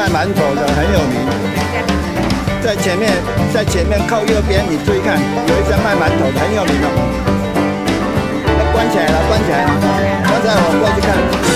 卖馒头的很有名，在前面靠右边，你注意看，有一家卖馒头的很有名哦。那关起来了，关起来了，刚才我过去看。